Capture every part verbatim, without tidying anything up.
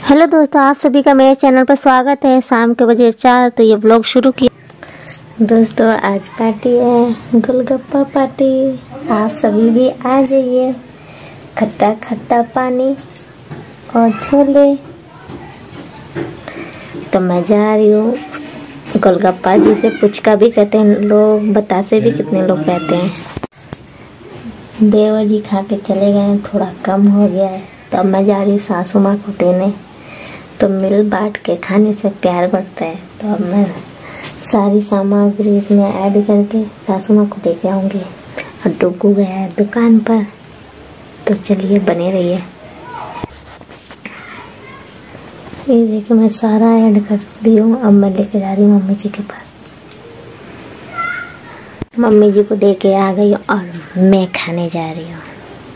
Hello दोस्तों, आप सभी का मेरे चैनल पर स्वागत है। शाम के बजे चार तो ये व्लॉग शुरू किया। दोस्तों आज पार्टी है, गोलगप्पा पार्टी। आप सभी भी आ जाइए। खट्टा खट्टा पानी और छोले। तो मैं जा रही हूँ। गोलगप्पा जिसे पुचका भी कहते हैं लोग, बतासे भी कितने लोग कहते हैं। देवर जी खा के चले गए, थोड़ा कम हो गया है तो अब मैं जा रही हूँ सासू माँ को देने। तो मिल बांट के खाने से प्यार बढ़ता है। तो अब मैं सारी सामग्री इसमें ऐड करके सासू माँ को दे के आऊँगी। और डुगू गया है दुकान पर, तो चलिए बने रहिए। ये देखिए मैं सारा ऐड कर दी हूँ। अब मैं लेके जा रही हूँ मम्मी जी के पास। मम्मी जी को दे के आ गई और मैं खाने जा रही हूँ।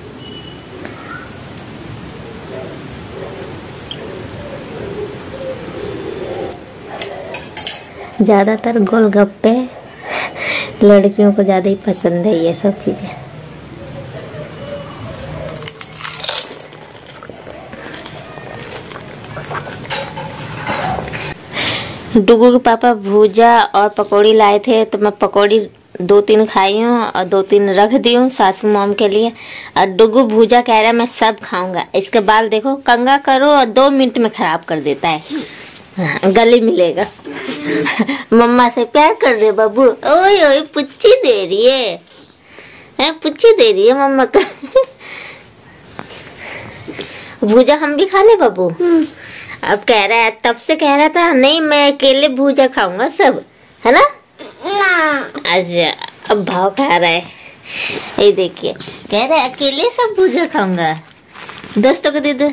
ज़्यादातर गोलगप्पे लड़कियों को ज़्यादा ही पसंद है ये सब चीज़ें। डुगू के पापा भूजा और पकौड़ी लाए थे, तो मैं पकौड़ी दो तीन खाई हूँ और दो तीन रख दी हूँ सासू मॉम के लिए। और डुगू भूजा कह रहा है मैं सब खाऊंगा। इसके बाल देखो, कंगा करो और दो मिनट में खराब कर देता है। हाँ, गले मिलेगा। मम्मा से प्यार कर रहे बाबू। ओए ओए पुच्ची दे रही है, है पुच्ची दे रही है मम्मा का। भूजा हम भी खा ले बाबू। अब कह रहा है, तब से कह रहा था नहीं मैं अकेले भूजा खाऊंगा सब, है ना? अच्छा अब भाव खा रहा है। ये देखिए कह रहा है अकेले सब भूजा खाऊंगा। दोस्तों को दे दो।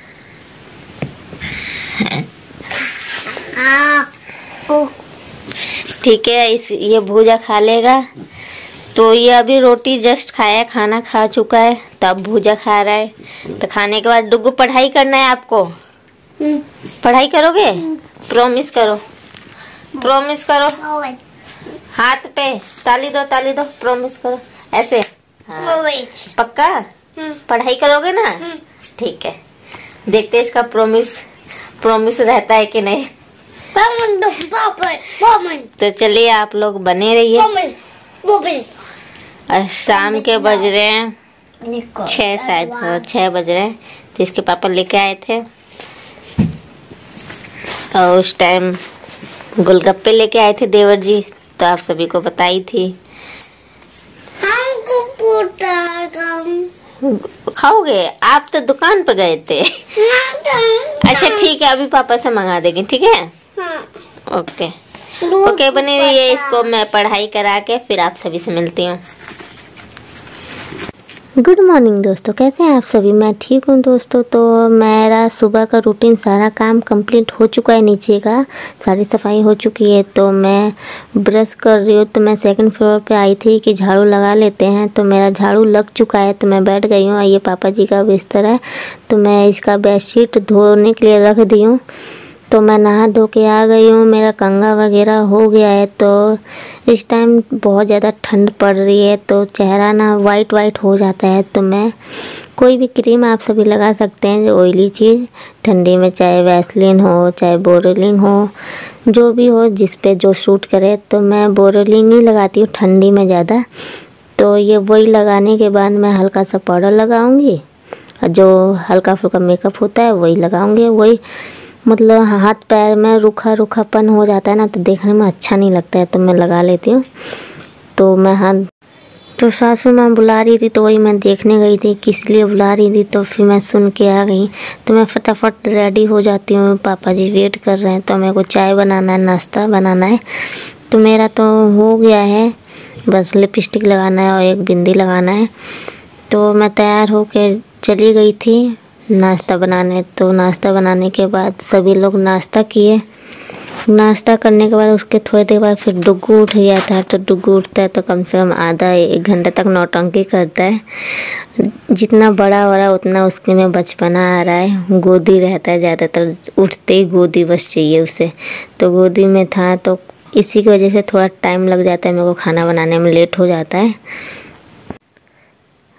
ठीक है, इस ये भूजा खा लेगा। तो ये अभी रोटी जस्ट खाया, खाना खा चुका है, तब भूजा खा रहा है। तो खाने के बाद डुगू पढ़ाई करना है आपको। पढ़ाई करोगे? प्रॉमिस करो, प्रॉमिस करो। हाथ पे ताली दो, ताली दो, प्रॉमिस करो ऐसे। हाँ। पक्का पढ़ाई करोगे ना? ठीक है, देखते इसका प्रॉमिस प्रॉमिस रहता है कि नहीं। तो चलिए आप लोग बने रहिए। शाम के बज रहे हैं छह, शायद छह बज रहे हैं। तो इसके पापा लेके आए थे और उस टाइम गोलगप्पे लेके आए थे देवर जी। तो आप सभी को बताई थी। खाओगे? आप तो दुकान पर गए थे। अच्छा ठीक है, अभी पापा से मंगा देंगे, ठीक है? ओके ओके बने रहिए। इसको मैं पढ़ाई करा के फिर आप सभी से मिलती हूँ। गुड मॉर्निंग दोस्तों, कैसे हैं आप सभी? मैं ठीक हूँ दोस्तों। तो मेरा सुबह का रूटीन सारा काम कंप्लीट हो चुका है। नीचे का सारी सफाई हो चुकी है। तो मैं ब्रश कर रही हूँ। तो मैं सेकंड फ्लोर पे आई थी कि झाड़ू लगा लेते हैं। तो मेरा झाड़ू लग चुका है, तो मैं बैठ गई हूँ। ये पापा जी का बिस्तर है, तो मैं इसका बेडशीट धोने के लिए रख दी हूँ। तो मैं नहा धो के आ गई हूँ। मेरा कंघा वगैरह हो गया है। तो इस टाइम बहुत ज़्यादा ठंड पड़ रही है, तो चेहरा ना वाइट वाइट हो जाता है। तो मैं कोई भी क्रीम आप सभी लगा सकते हैं, जो ऑयली चीज़ ठंडी में, चाहे वैसलीन हो चाहे बोरोलिन हो, जो भी हो जिस पे जो सूट करे। तो मैं बोरोलिन ही लगाती हूँ ठंडी में ज़्यादा। तो ये वही लगाने के बाद मैं हल्का सा पाउडर लगाऊँगी और जो हल्का फुल्का मेकअप होता है वही लगाऊँगी। वही मतलब हाथ पैर में रूखा रूखापन हो जाता है ना, तो देखने में अच्छा नहीं लगता है, तो मैं लगा लेती हूँ। तो मैं हाथ तो सासू माँ बुला रही थी, तो वही मैं देखने गई थी किस लिए बुला रही थी। तो फिर मैं सुन के आ गई। तो मैं फटाफट रेडी हो जाती हूँ। पापा जी वेट कर रहे हैं, तो मेरे को चाय बनाना है, नाश्ता बनाना है। तो मेरा तो हो गया है, बस लिपस्टिक लगाना है और एक बिंदी लगाना है। तो मैं तैयार होके चली गई थी नाश्ता बनाने। तो नाश्ता बनाने के बाद सभी लोग नाश्ता किए। नाश्ता करने के बाद उसके थोड़ी देर बाद फिर डुगू उठ गया था। तो डुगू उठता है तो कम से कम आधा एक घंटा तक नौटंकी करता है। जितना बड़ा हो रहा है उतना उसके में बचपना आ रहा है। गोदी रहता है ज़्यादातर, उठते ही गोदी बस चाहिए उसे। तो गोदी में था, तो इसी की वजह से थोड़ा टाइम लग जाता है मेरे को, खाना बनाने में लेट हो जाता है।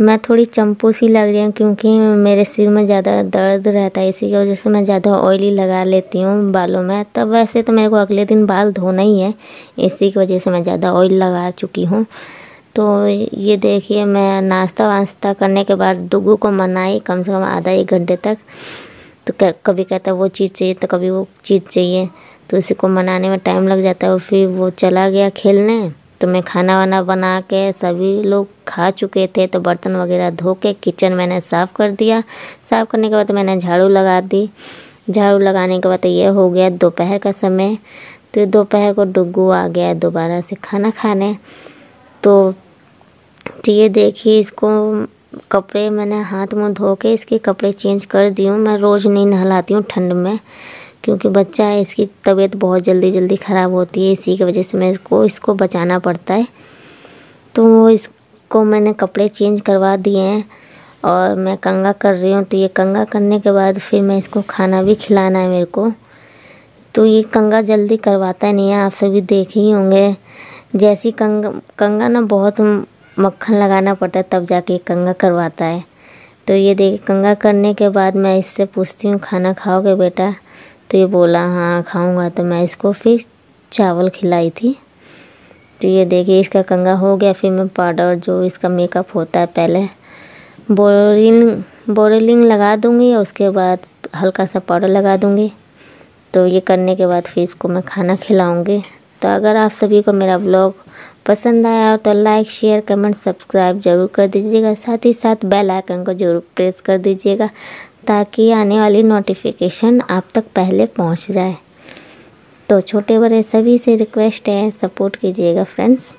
मैं थोड़ी चंपू सी लग रही हूँ क्योंकि मेरे सिर में ज़्यादा दर्द रहता है, इसी की वजह से मैं ज़्यादा ऑयली लगा लेती हूँ बालों में। तब वैसे तो मेरे को अगले दिन बाल धोना ही है, इसी की वजह से मैं ज़्यादा ऑयल लगा चुकी हूँ। तो ये देखिए, मैं नाश्ता वास्ता करने के बाद डुगू को मनाई कम से कम आधा एक घंटे तक। तो कभी कहता है वो चीज़ चाहिए तो कभी वो चीज़ चाहिए, तो इसी को मनाने में टाइम लग जाता है। और फिर वो चला गया खेलने, तो मैं खाना वाना बना के, सभी लोग खा चुके थे तो बर्तन वगैरह धो के किचन मैंने साफ़ कर दिया। साफ़ करने के बाद मैंने झाड़ू लगा दी। झाड़ू लगाने के बाद ये हो गया दोपहर का समय। तो दोपहर को डुग्गू आ गया दोबारा से खाना खाने। तो ये देखिए, इसको कपड़े मैंने हाथ मुँह धो के इसके कपड़े चेंज कर दी हूँ। मैं रोज़ नहीं नहलाती हूँ ठंड में, क्योंकि बच्चा है, इसकी तबीयत बहुत जल्दी जल्दी ख़राब होती है, इसी की वजह से मैं इसको इसको बचाना पड़ता है। तो इसको मैंने कपड़े चेंज करवा दिए हैं और मैं कंघा कर रही हूँ। तो ये कंघा करने के बाद फिर मैं इसको खाना भी खिलाना है मेरे को। तो ये कंघा जल्दी करवाता नहीं है, आप सभी देखे ही होंगे। जैसी कंघा कंघा ना बहुत मक्खन लगाना पड़ता है तब जाके कंघा करवाता है। तो ये देखिए, कंघा करने के बाद मैं इससे पूछती हूँ खाना खाओगे बेटा? तो ये बोला हाँ खाऊंगा। तो मैं इसको फिर चावल खिलाई थी। तो ये देखिए, इसका कंघा हो गया। फिर मैं पाउडर, जो इसका मेकअप होता है, पहले बोरिंग बोरिंग लगा दूँगी और उसके बाद हल्का सा पाउडर लगा दूँगी। तो ये करने के बाद फिर इसको मैं खाना खिलाऊँगी। तो अगर आप सभी को मेरा ब्लॉग पसंद आया हो तो लाइक शेयर कमेंट सब्सक्राइब ज़रूर कर दीजिएगा। साथ ही साथ बेल आइकन को ज़रूर प्रेस कर दीजिएगा ताकि आने वाली नोटिफिकेशन आप तक पहले पहुंच जाए। तो छोटे बड़े सभी से रिक्वेस्ट है, सपोर्ट कीजिएगा फ्रेंड्स।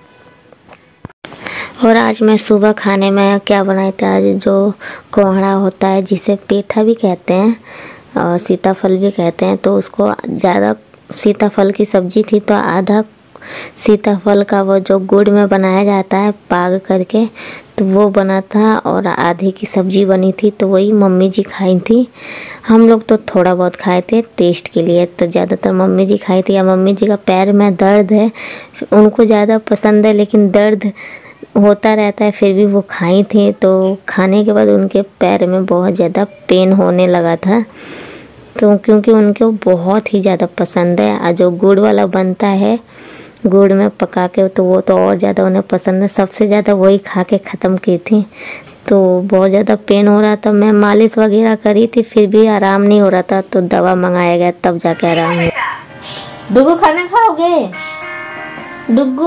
और आज मैं सुबह खाने में क्या बनाई था, आज जो कोहड़ा होता है जिसे पेठा भी कहते हैं और सीताफल भी कहते हैं, तो उसको ज़्यादा सीताफल की सब्ज़ी थी तो आधा सीताफल का वो जो गुड़ में बनाया जाता है पाग करके, तो वो बना था और आधे की सब्ज़ी बनी थी। तो वही मम्मी जी खाई थी। हम लोग तो थोड़ा बहुत खाए थे टेस्ट के लिए, तो ज़्यादातर मम्मी जी खाई थी। या मम्मी जी का पैर में दर्द है, उनको ज़्यादा पसंद है, लेकिन दर्द होता रहता है, फिर भी वो खाई थी। तो खाने के बाद उनके पैर में बहुत ज़्यादा पेन होने लगा था। तो क्योंकि उनको बहुत ही ज़्यादा पसंद है, और जो गुड़ वाला बनता है गुड़ में पका के, तो वो तो और ज़्यादा उन्हें पसंद है। सबसे ज़्यादा वही खा के ख़त्म की थी। तो बहुत ज़्यादा पेन हो रहा था, मैं मालिश वगैरह करी थी, फिर भी आराम नहीं हो रहा था। तो दवा मंगाया गया, तब जाके आराम हुआ। डुगू खाना खाओगे? डुगू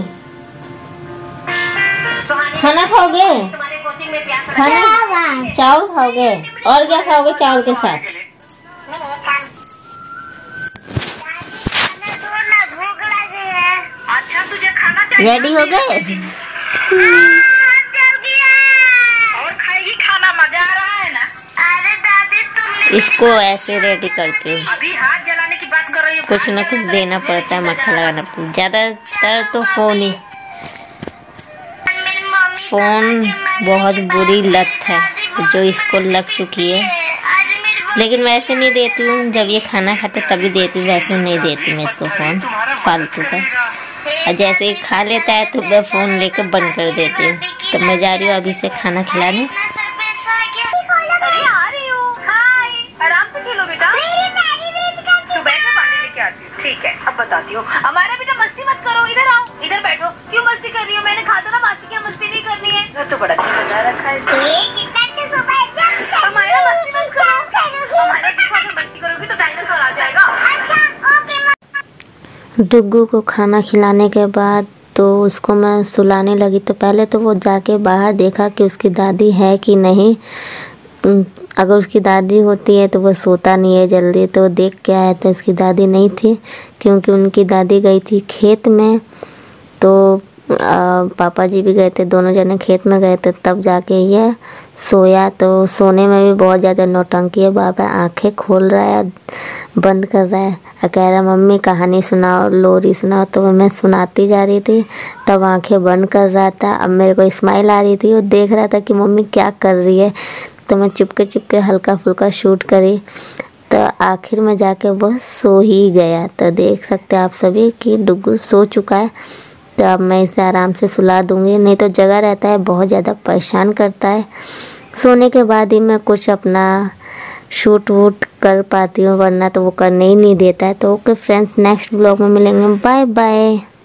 खाना खाओगे? खाना चावल खाओगे? और क्या खाओगे चावल के साथ? अच्छा तुझे खाना चाहिए? रेडी हो गए? और खाएगी खाना, मजा आ रहा है ना? अरे दादी तुमने इसको ऐसे रेडी करती हूँ। अभी हाथ जलाने की बात कर रही हो? कुछ न कुछ देना पड़ता है, मक्खन लगाना पड़ता है। ज़्यादातर तो फोन ही फोन बहुत बुरी लत है जो इसको लग चुकी है। लेकिन वैसे नहीं देती हूँ, जब ये खाना खाते तभी देती हूँ, वैसे नहीं देती मैं इसको फ़ोन फालतू का। और जैसे ही खा लेता है तो मैं फ़ोन लेकर बंद कर देती हूँ। तो मैं जा रही हूँ अभी से खाना खिलाने। आराम से खेलो बेटा, तू बैठो, पानी लेके आती हूँ। ठीक है, अब बताती हूँ। हमारा बेटा मस्ती मत करो, इधर आओ, इधर बैठो। क्यों मस्ती कर रही हो? मैंने कहा था ना मासी की मस्ती नहीं करनी है। तो बड़ा अच्छा सजा रखा है। हमारा मस्ती मत करो, हमारा मस्ती करोगी तो डायनासोर आ जाएगा। डुग्गू को खाना खिलाने के बाद तो उसको मैं सुलाने लगी। तो पहले तो वो जाके बाहर देखा कि उसकी दादी है कि नहीं। अगर उसकी दादी होती है तो वो सोता नहीं है जल्दी। तो देख के आया तो उसकी दादी नहीं थी, क्योंकि उनकी दादी गई थी खेत में। तो आ, पापा जी भी गए थे, दोनों जने खेत में गए थे, तब जाके ये सोया। तो सोने में भी बहुत ज़्यादा नौटंकी है, बार बार आँखें खोल रहा है, बंद कर रहा है और कह रहा है मम्मी कहानी सुनाओ, लोरी सुनाओ। तो मैं सुनाती जा रही थी, तब आंखें बंद कर रहा था। अब मेरे को स्माइल आ रही थी, वो देख रहा था कि मम्मी क्या कर रही है। तो मैं चुपके चुपके हल्का फुल्का शूट करी, तो आखिर में जाके वो सो ही गया। तो देख सकते हैं आप सभी कि डुग्गू सो चुका है। तो अब मैं इसे आराम से सुला दूँगी, नहीं तो जगह रहता है बहुत ज़्यादा परेशान करता है। सोने के बाद ही मैं कुछ अपना शूट वूट कर पाती हूँ, वरना तो वो करने ही नहीं देता है। तो ओके फ्रेंड्स, नेक्स्ट ब्लॉग में मिलेंगे, बाय बाय।